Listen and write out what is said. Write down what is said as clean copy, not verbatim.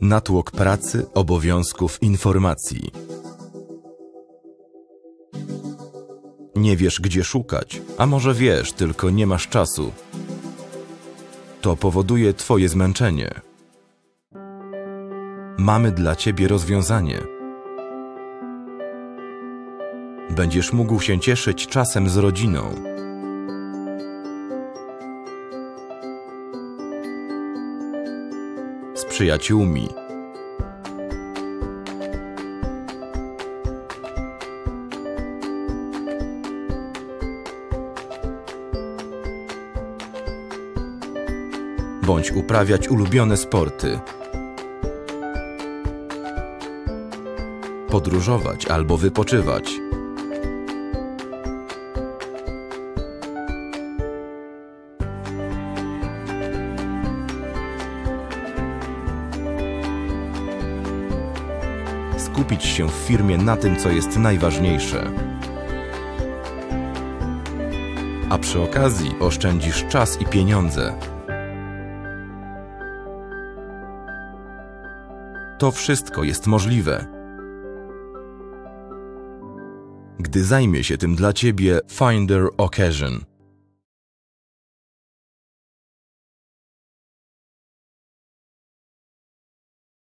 Natłok pracy, obowiązków, informacji. Nie wiesz, gdzie szukać, a może wiesz, tylko nie masz czasu. To powoduje Twoje zmęczenie. Mamy dla Ciebie rozwiązanie. Będziesz mógł się cieszyć czasem z rodziną. Z przyjaciółmi. Bądź uprawiać ulubione sporty. Podróżować albo wypoczywać. Skupić się w firmie na tym, co jest najważniejsze. A przy okazji oszczędzisz czas i pieniądze. To wszystko jest możliwe, gdy zajmie się tym dla Ciebie Finder Occasion.